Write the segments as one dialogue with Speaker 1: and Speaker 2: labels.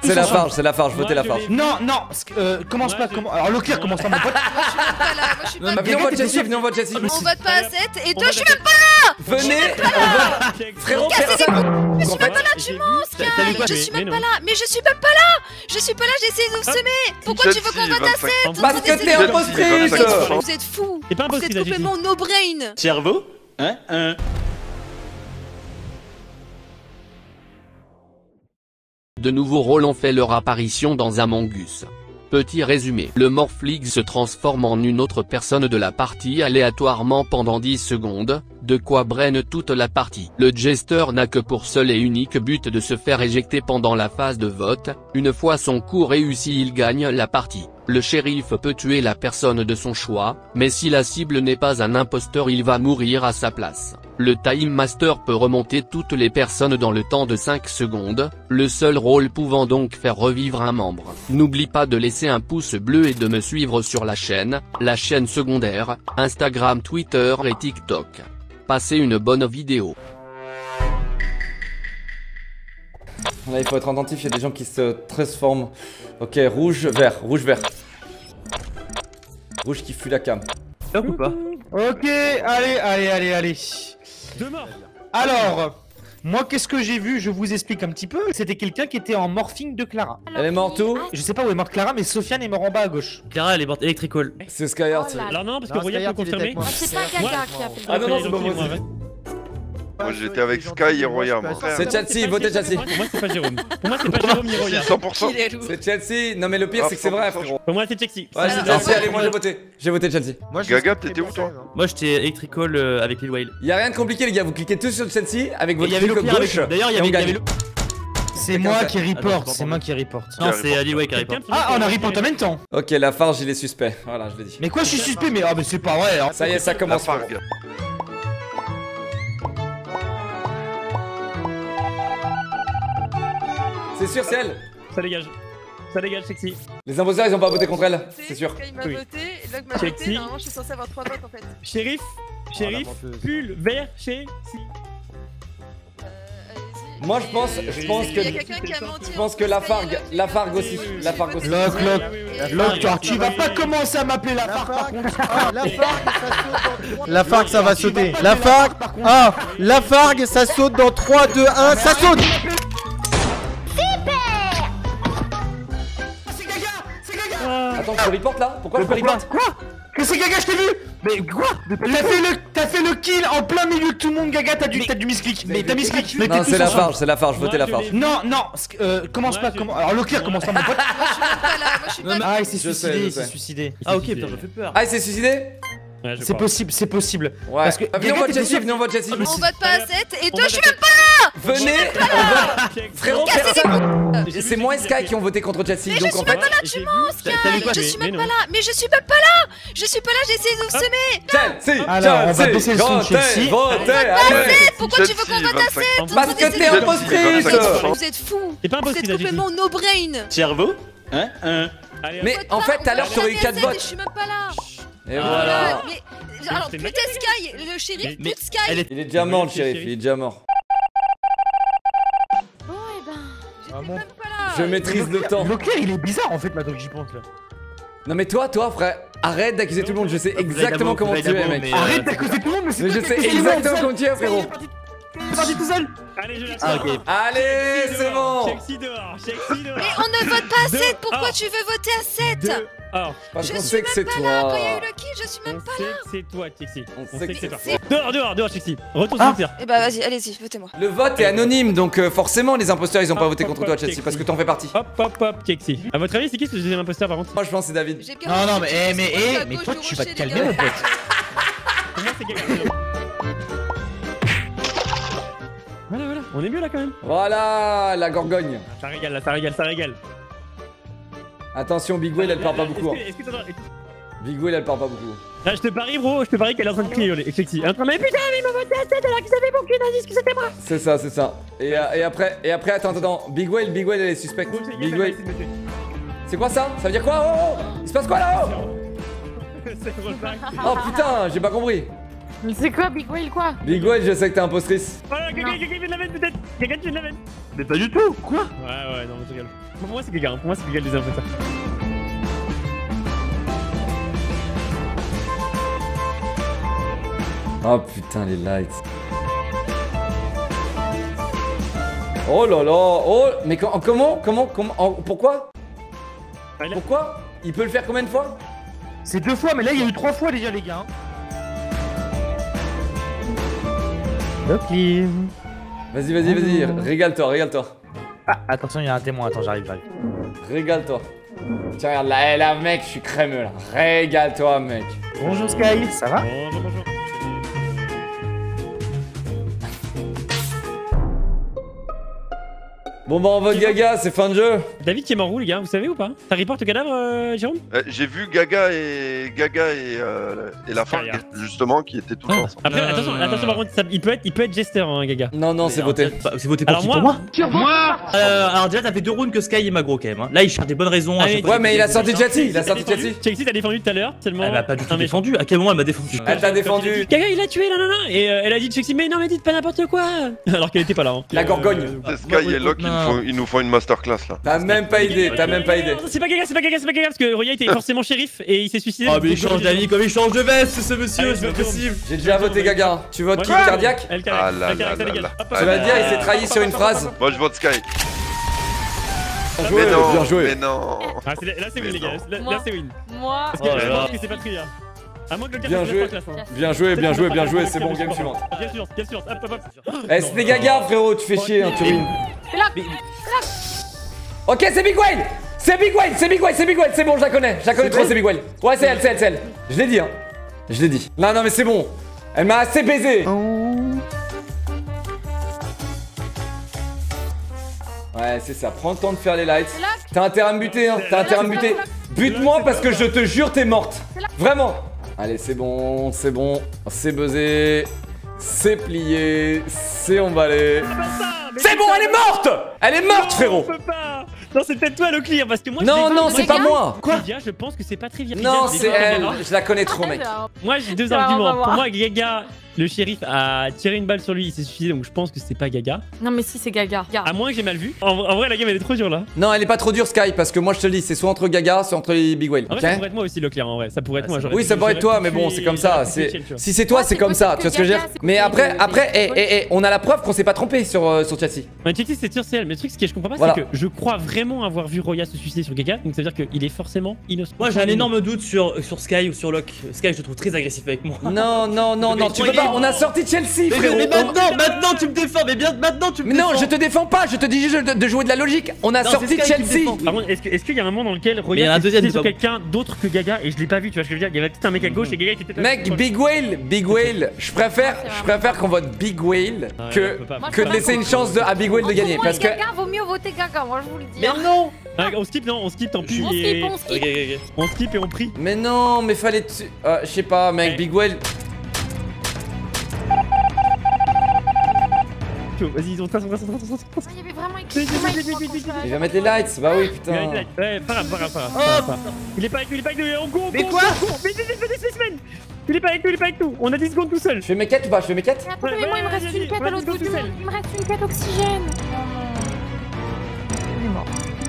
Speaker 1: C'est la farge, votez la farge.
Speaker 2: Non, non, commence pas, alors Leclerc commence pas mon pote.
Speaker 3: Moi je suis même pas là, moi je suis pas là.
Speaker 1: Venez, on vote Jessie, venez, on vote Jessie.
Speaker 3: On vote pas à 7 et toi je suis même pas là.
Speaker 1: Venez, on vote. Frérot, personne.
Speaker 3: Je suis même pas là, tu mens, Sky. Je suis même pas là, mais je suis même pas là. Je suis pas là, j'ai essayé de vous semer. Pourquoi tu veux qu'on vote à 7?
Speaker 1: Parce que t'es impostrice.
Speaker 3: Vous êtes fous.
Speaker 4: T'es pas
Speaker 3: Vous êtes complètement no brain.
Speaker 5: Cerveau? Hein?
Speaker 6: De nouveaux rôles ont fait leur apparition dans Among Us. Petit résumé, le Morphling se transforme en une autre personne de la partie aléatoirement pendant 10 secondes, de quoi braine toute la partie. Le Jester n'a que pour seul et unique but de se faire éjecter pendant la phase de vote. Une fois son coup réussi, il gagne la partie. Le shérif peut tuer la personne de son choix, mais si la cible n'est pas un imposteur, il va mourir à sa place. Le Time Master peut remonter toutes les personnes dans le temps de 5 secondes, le seul rôle pouvant donc faire revivre un membre. N'oublie pas de laisser un pouce bleu et de me suivre sur la chaîne secondaire, Instagram, Twitter et TikTok. Passez une bonne vidéo.
Speaker 1: Là, il faut être attentif, il y a des gens qui se transforment. Ok, rouge, vert, rouge, vert. Rouge qui fuit la cam.
Speaker 5: Top ou pas?
Speaker 2: Ok, allez.
Speaker 4: 2 morts.
Speaker 2: Alors, moi qu'est-ce que j'ai vu? Je vous explique un petit peu. C'était quelqu'un qui était en morphing de Clara.
Speaker 1: Elle est morte où?
Speaker 2: Je sais pas où est morte Clara, mais Sofiane est mort en bas à gauche.
Speaker 5: Clara, elle est morte Electrical.
Speaker 1: C'est Skyheart.
Speaker 4: Alors non, parce que Roya peut confirmer.
Speaker 3: C'est pas Gaga qui a fait
Speaker 1: Ah non, non, c'est pas moi.
Speaker 7: Moi j'étais avec Sky et Roya, moi.
Speaker 1: C'est Chatsi, votez Chatsi.
Speaker 4: Pour moi, c'est pas Jérôme. Pour moi, c'est pas Jérôme ni Roya.
Speaker 7: 100%.
Speaker 1: C'est Chatsi. Non, mais le pire, c'est que c'est vrai, frérot.
Speaker 4: Pour moi, c'est Chexi.
Speaker 1: Ouais, c'est Chatsi, allez, moi j'ai voté. J'ai voté Chatsi.
Speaker 7: Gaga, t'étais où toi?
Speaker 5: Moi j'étais Electrical avec Lil Whale.
Speaker 1: Y'a rien de compliqué, les gars. Vous cliquez tous sur Chatsi avec votre
Speaker 5: Il y avait
Speaker 1: clic
Speaker 5: le
Speaker 1: gauche.
Speaker 5: D'ailleurs, il y avait le.
Speaker 2: C'est moi qui reporte, c'est moi qui reporte.
Speaker 5: Non, c'est Lil Whale qui répond.
Speaker 2: Ah, on a report en même temps.
Speaker 1: Ok, la farge, il est suspect. Voilà, je l'ai dit.
Speaker 2: Mais quoi, je suis suspect? Mais ah, mais c'est pas vrai.
Speaker 1: Ça y est, ça
Speaker 7: La
Speaker 1: commence.
Speaker 7: fargue.
Speaker 1: C'est sûr, c'est elle.
Speaker 4: Ça dégage. Ça dégage, Chexi.
Speaker 1: Les imposteurs, ils ont pas voté contre elle, c'est sûr.
Speaker 3: Quand il m'a
Speaker 4: Oui.
Speaker 3: voté, Log m'a
Speaker 4: Chexi.
Speaker 3: voté, normalement je suis censé avoir 3 votes en fait.
Speaker 4: Shérif, pull, vert, chez.
Speaker 3: Allez-y.
Speaker 1: Moi, je pense
Speaker 3: Il y a
Speaker 1: que.
Speaker 3: quelqu'un qui a menti.
Speaker 1: Je pense que la fargue aussi. La fargue aussi.
Speaker 2: Locke, tu vas pas commencer à m'appeler la fargue par contre.
Speaker 8: La fargue ça va sauter. La fargue. Ah, la fargue ça saute dans 3, 2, 1, ça saute.
Speaker 1: Attends, je report là? Pourquoi je peux report?
Speaker 2: Quoi? Que c'est Gaga, je t'ai vu? Mais quoi? T'as fait le kill en plein milieu de tout le monde, Gaga, t'as du misclick. Mais t'as misclick.
Speaker 1: Non, c'est la farge, votez la farge.
Speaker 2: Non, commence pas, alors Leclerc commence pas mon pote.
Speaker 3: Moi je suis même pas là, moi je suis pas là.
Speaker 2: Ah, il s'est suicidé,
Speaker 5: Ah, ok, putain, ça fait peur.
Speaker 1: Ah, il s'est suicidé?
Speaker 4: Ouais, je
Speaker 2: C'est
Speaker 4: crois.
Speaker 2: possible.
Speaker 1: Ouais.
Speaker 2: Parce que
Speaker 1: Venez, on vote Jessie,
Speaker 2: sûr-
Speaker 1: venez, on vote Jessie.
Speaker 3: On vote pas à 7 et toi je suis même pas là.
Speaker 1: Venez, on vote. Frérot, personne. C'est moi et Sky qui ont voté contre Jessie, donc en fait.
Speaker 3: Tu mens, Sky. Je suis même pas là, mais je suis même pas là. Je suis pas là, j'ai essayé de vous semer.
Speaker 1: Chelsea,
Speaker 2: Alors, on va baisser le son de Chelsea.
Speaker 1: votez, allez.
Speaker 3: Pourquoi tu veux qu'on vote à 7?
Speaker 1: Parce que t'es impostrice.
Speaker 3: Vous êtes fous.
Speaker 4: T'es pas
Speaker 3: Vous
Speaker 4: impossible,
Speaker 3: êtes complètement no brain.
Speaker 5: Cerveau? Hein?
Speaker 4: Allez,
Speaker 1: Mais en fait, tout à l'heure, t'aurais eu 4
Speaker 3: Je
Speaker 1: votes.
Speaker 3: suis même pas là.
Speaker 1: Et voilà.
Speaker 3: Mais alors, putain Sky, le shérif,
Speaker 5: Mais
Speaker 3: pute Sky.
Speaker 5: elle est.
Speaker 1: Il est déjà mort, le shérif, il est déjà mort.
Speaker 3: Bon, et ben, j'étais
Speaker 2: bon.
Speaker 3: même pas là.
Speaker 1: Je maîtrise le temps.
Speaker 2: Leclerc, il est bizarre en fait maintenant que j'y pense là.
Speaker 1: Non mais toi frère, arrête d'accuser tout le monde, je sais exactement comment tu es mec.
Speaker 2: Arrête d'accuser tout le monde, mais c'est
Speaker 1: Mais je sais exactement comment tu es frérot.
Speaker 2: T'es parti tout seul.
Speaker 4: allez, je la
Speaker 5: Ah, ok.
Speaker 1: Allez, c'est bon.
Speaker 4: Chexi dehors, Chexi dehors.
Speaker 3: Mais on ne vote pas à 7.
Speaker 4: Deux.
Speaker 3: Pourquoi
Speaker 4: Ah.
Speaker 3: tu veux voter à 7?
Speaker 4: Alors,
Speaker 1: Parce
Speaker 3: Je
Speaker 1: qu'on
Speaker 3: suis
Speaker 1: sait que c'est
Speaker 3: même pas là. Quand il y a eu
Speaker 1: toi.
Speaker 3: le kill, je suis
Speaker 4: on
Speaker 3: même pas
Speaker 4: sait
Speaker 3: là.
Speaker 4: que c'est toi, Chexi.
Speaker 1: On
Speaker 4: On
Speaker 1: sait
Speaker 4: sait
Speaker 1: que
Speaker 4: que c'est toi.
Speaker 3: c'est-
Speaker 4: Dehors, Chexi. Retourne sur le terre.
Speaker 3: Et bah vas-y, allez-y, votez-moi.
Speaker 1: Le vote est anonyme, donc forcément les imposteurs ils ont pas voté contre toi Chelsea parce que t'en fais partie.
Speaker 4: Hop, Chexi. À votre avis, c'est qui ce deuxième imposteur par contre?
Speaker 1: Moi je pense que c'est David.
Speaker 3: J'ai
Speaker 2: Non,
Speaker 3: garanti
Speaker 2: mais,
Speaker 3: que je suis à
Speaker 2: mais
Speaker 3: gauche
Speaker 2: toi
Speaker 3: du
Speaker 2: tu vas te
Speaker 3: rocher, les
Speaker 2: calmer
Speaker 3: gars.
Speaker 2: mon pote.
Speaker 4: Pour moi, c'est quelqu'un. Voilà, on est mieux là quand même.
Speaker 1: Voilà la gorgogne.
Speaker 4: Ça régale là, ça régale.
Speaker 1: Attention, Big Whale elle part pas beaucoup.
Speaker 4: Est-ce que t'entends?
Speaker 1: Big Whale elle part pas beaucoup.
Speaker 4: Là, je te parie, bro, qu'elle est en train de crier, Chexi. Elle est en train de. Mais putain, mais il m'a voté à 7 alors qu'ils avaient mon cul d'indice que c'était moi.
Speaker 1: C'est ça. Et après, attends. Big Whale elle est suspecte. Big Whale. C'est quoi ça? Ça veut dire quoi? Oh, il se passe quoi là-haut?
Speaker 4: C'est Rosac.
Speaker 1: Oh putain, j'ai pas compris.
Speaker 9: Mais c'est quoi Big Whale quoi?
Speaker 1: Big Whale, je sais que t'es impostrice.
Speaker 4: Voilà, quelqu'un vient de la veine peut-être. Quelqu'un vient de la veine.
Speaker 5: Mais pas du tout. Quoi?
Speaker 4: Ouais, non, mais je rigole. Pour moi, c'est Gaga. Pour moi, c'est Gaga les infos.
Speaker 1: Oh putain, les lights. Oh là là. Oh, mais comment pourquoi? Pourquoi? Il peut le faire combien de fois?
Speaker 2: C'est 2 fois, mais là, il y a eu 3 fois déjà, les gars.
Speaker 4: Ok.
Speaker 1: Vas-y, régale-toi.
Speaker 2: Ah, attention, il y a un témoin. Attends, j'arrive.
Speaker 1: Régale-toi. Tiens, regarde, là, mec, je suis crémeux, là. Régale-toi, mec.
Speaker 2: Bonjour, Sky, ça va?
Speaker 4: Bonjour.
Speaker 1: Bon bah on vote Gaga, c'est fin de jeu.
Speaker 4: David qui est mort où les gars, vous savez ou pas? T'as report le cadavre Jérôme?
Speaker 7: J'ai vu Gaga et la Fargue, justement, qui étaient tous ensemble.
Speaker 4: Après attention par contre, il peut être Jester hein, Gaga.
Speaker 1: Non, c'est voté.
Speaker 5: C'est voté pour qui? Pour moi? Alors déjà t'as fait 2 rounds que Sky est magro quand même. Là il cherche des bonnes raisons.
Speaker 1: Ouais mais il a sorti Chelsea,
Speaker 4: Chelsea t'as défendu tout à l'heure tellement.
Speaker 5: Elle m'a pas du tout défendu, à quel moment elle m'a défendu?
Speaker 1: Elle t'a défendu.
Speaker 4: Gaga il l'a tué là. Et elle a dit Chelsea mais non mais dites pas n'importe quoi. Alors qu'elle était pas là.
Speaker 1: La gorgogne.
Speaker 7: C'est Sky et Locke, ils nous font une masterclass là.
Speaker 1: T'as même pas idée.
Speaker 4: C'est pas Gaga parce que Roya était forcément shérif et il s'est suicidé.
Speaker 5: Oh mais il change d'avis comme il change de veste ce monsieur, c'est pas possible.
Speaker 1: J'ai déjà voté Gaga. Tu votes qui? Cardiaque?
Speaker 7: Ah là là là.
Speaker 1: Tu vas dire il s'est trahi sur une phrase.
Speaker 7: Moi je vote Sky.
Speaker 1: Bien joué.
Speaker 7: Mais non.
Speaker 4: Là c'est win les gars, là c'est win.
Speaker 3: Moi.
Speaker 4: Parce que je pense que c'est pas Tria. À moins que le gars
Speaker 1: Bien joué, c'est bon, game suivante.
Speaker 4: Game suivante, hop.
Speaker 1: Eh, c'était Gaga, frérot, tu fais chier, hein, tu ruines. Ok, c'est Big Whale! C'est bon, je la connais trop, c'est Big Whale. Ouais, c'est elle. Je l'ai dit, hein. Non, mais c'est bon. Elle m'a assez baisé. Ouais, c'est ça, prends le temps de faire les lights. T'as intérêt à me buter, hein, Bute-moi parce que je te jure, t'es morte. Vraiment. Allez, c'est bon, c'est buzzé, c'est plié, c'est emballé. C'est bon, elle est morte, frérot.
Speaker 4: Non, c'est peut-être toi le clear parce que moi.
Speaker 1: Non, c'est pas moi.
Speaker 4: Quoi? Je pense que c'est pas très viril.
Speaker 1: Non, c'est elle. Je la connais trop, mec.
Speaker 4: Moi, j'ai 2 arguments. Pour moi, Gaga, le shérif a tiré une balle sur lui, il s'est suicidé, donc je pense que c'est pas Gaga.
Speaker 3: Non, mais si, c'est Gaga.
Speaker 4: À moins que j'ai mal vu. En vrai, la game elle est trop dure là.
Speaker 1: Non, elle est pas trop dure, Sky, parce que moi je te le dis, c'est soit entre Gaga, soit entre les Big Whale.
Speaker 4: En vrai, ça pourrait être moi aussi le clear. En vrai, ça pourrait être moi.
Speaker 1: Oui, ça pourrait être toi, mais bon, c'est comme ça. Si c'est toi, c'est comme ça. Tu vois ce que je veux dire? Mais après, on a la preuve qu'on s'est pas trompé sur Chelsea.
Speaker 4: Mais Chelsea, c'est sûr, c'est elle. Mais le truc, ce que je comprends pas, c'est que je crois vraiment avoir vu Roya se suicider sur Gaga, donc ça veut dire qu'il est forcément innocent.
Speaker 5: Moi, j'ai un énorme doute sur Sky ou sur Locke. Sky, je te trouve très agressif avec moi.
Speaker 1: Non, tu peux pas. On a sorti Chelsea, frérot.
Speaker 5: Mais maintenant tu me défends. Mais bien maintenant tu me défends.
Speaker 1: Mais non, je te défends pas. Je te dis juste de jouer de la logique. On a sorti Chelsea.
Speaker 4: Par contre, est-ce qu'il y a un moment dans lequel Roya s'est suicidé sur quelqu'un d'autre que Gaga et je l'ai pas vu? Tu vois ce que je veux dire? Il y avait peut-être un mec à gauche et Gaga qui était.
Speaker 1: Mec, Big Whale. Je préfère qu'on vote Big Whale que de laisser une chance à Big Whale de gagner, parce que.
Speaker 3: Gaga, vaut mieux voter Gaga, moi je vous le dis.
Speaker 5: Mais non.
Speaker 4: On skip, tant pis. On skip et on prie.
Speaker 1: Mais non, mais fallait. Je sais pas, mec, Big Whale.
Speaker 4: Vas-y, ils ont trace.
Speaker 3: Il y avait vraiment écrit.
Speaker 1: Il va mettre les lights, bah oui, putain.
Speaker 4: Ouais, pas grave. Il est pas avec nous, on go.
Speaker 2: Mais quoi?
Speaker 4: Vite, spécimen. Il est pas avec nous, on a 10 secondes tout seul.
Speaker 1: Je fais mes quêtes ou pas?
Speaker 3: Mais attends, mais moi il me reste une quête à l'autre bout du monde. Il me reste une quête oxygène. Il est mort.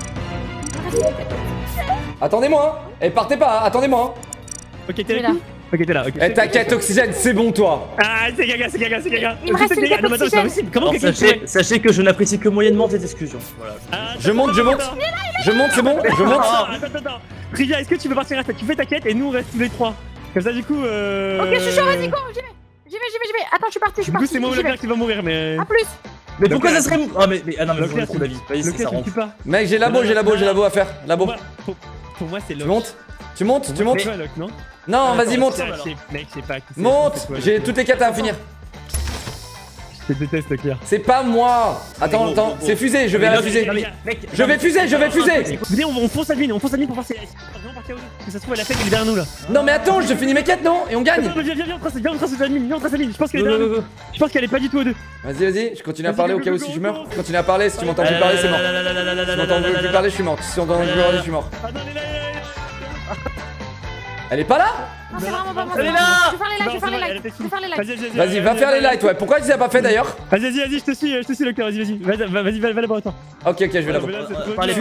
Speaker 1: Attendez-moi, hein. Et partez pas, hein. Attendez-moi.
Speaker 4: Ok, t'es là. Ok, t'es là.
Speaker 1: Eh, ta quête oxygène, c'est bon, toi.
Speaker 4: Ah, c'est Gaga.
Speaker 3: Il me reste une quête oxygène.
Speaker 4: Comment
Speaker 5: sachez que je n'apprécie que moyennement cette exclusion. Voilà.
Speaker 1: Je monte, c'est bon. Je monte.
Speaker 4: Attends. Trivia, est-ce que tu veux partir à ça? Tu fais ta quête et nous on reste tous les 3. Comme ça, du coup.
Speaker 3: Ok, je suis chaud, vas-y, go, j'y vais. Attends, je suis parti.
Speaker 4: Du coup, c'est moi ou le gars qui va mourir, mais.
Speaker 3: A plus.
Speaker 5: Mais pourquoi ça serait. Ah, mais non, mais je trop la vie. Vas-y, ça rend.
Speaker 1: Mec, j'ai labo à faire. Labo.
Speaker 4: Pour moi, c'est Locke.
Speaker 1: Tu montes
Speaker 4: non?
Speaker 1: Non, vas-y, monte.
Speaker 4: Mec, je sais pas.
Speaker 1: Monte. J'ai toutes les quêtes à finir.
Speaker 4: Je te déteste, Claire.
Speaker 1: C'est pas moi. Attends, c'est fusée, je vais à la fusée. Je vais fuser.
Speaker 4: Venez, on fonce à l'une pour voir si elle est vraiment partie à Ozu. Que ça se trouve, elle a fait qu'elle est derrière nous là.
Speaker 1: Non, mais attends, je finis mes quêtes, non? Et on gagne.
Speaker 4: Viens, on trace la ligne. Je pense qu'elle est derrière nous. Je pense qu'elle est pas du tout aux deux.
Speaker 1: Vas-y, je continue à parler au cas où si je meurs. Continue à parler, si tu m'entends plus parler, c'est mort. Si tu m'entends plus parler, je suis mort. Si tu m'entends plus parler, je suis mort. Elle est pas là?
Speaker 3: Non, c'est vraiment pas moi.
Speaker 5: Elle est là.
Speaker 3: Je vais faire les lights, je vais faire les lights. Je vais faire les lights.
Speaker 1: Vas-y, va faire les lights, ouais. Pourquoi tu les as pas fait d'ailleurs?
Speaker 4: Vas-y, je te suis le cœur, vas-y, va là-bas, attends.
Speaker 1: Ok, je vais là-bas.
Speaker 5: Parlez.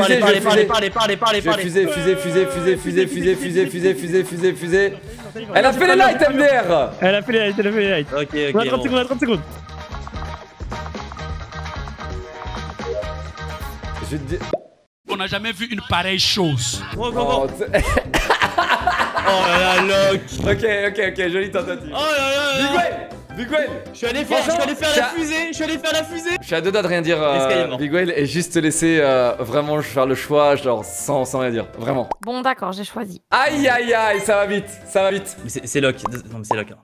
Speaker 1: Fusée. Elle a fait les lights, MDR.
Speaker 4: Elle a fait les lights.
Speaker 5: Ok.
Speaker 4: On a 30 secondes.
Speaker 1: Je te dis.
Speaker 9: On n'a jamais vu une pareille chose.
Speaker 5: Go.
Speaker 1: Oh,
Speaker 5: Oh là là,
Speaker 1: ok, jolie tentative.
Speaker 5: Oh là là.
Speaker 1: Bigwell.
Speaker 5: Je suis allé faire la fusée.
Speaker 1: Je suis à deux doigts de rien dire, Bigwell, et juste te laisser vraiment faire le choix, genre sans rien dire, vraiment.
Speaker 3: Bon, d'accord, j'ai choisi.
Speaker 1: Aïe, ça va vite.
Speaker 5: Mais c'est Locke. Non, mais c'est Locke.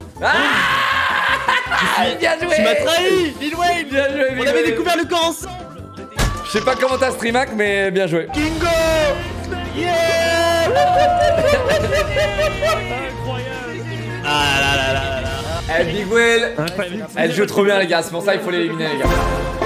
Speaker 1: Bien joué.
Speaker 5: Tu m'as trahi, Lil Wayne.
Speaker 1: Bien joué,
Speaker 5: On avait découvert le camp ensemble.
Speaker 1: Je sais pas comment t'as streamac, mais bien joué.
Speaker 5: Kingo. Yeah. Ah là là.
Speaker 1: Eh, Bigwell, elle joue trop bien, les gars, c'est pour ça qu'il faut l'éliminer, les gars.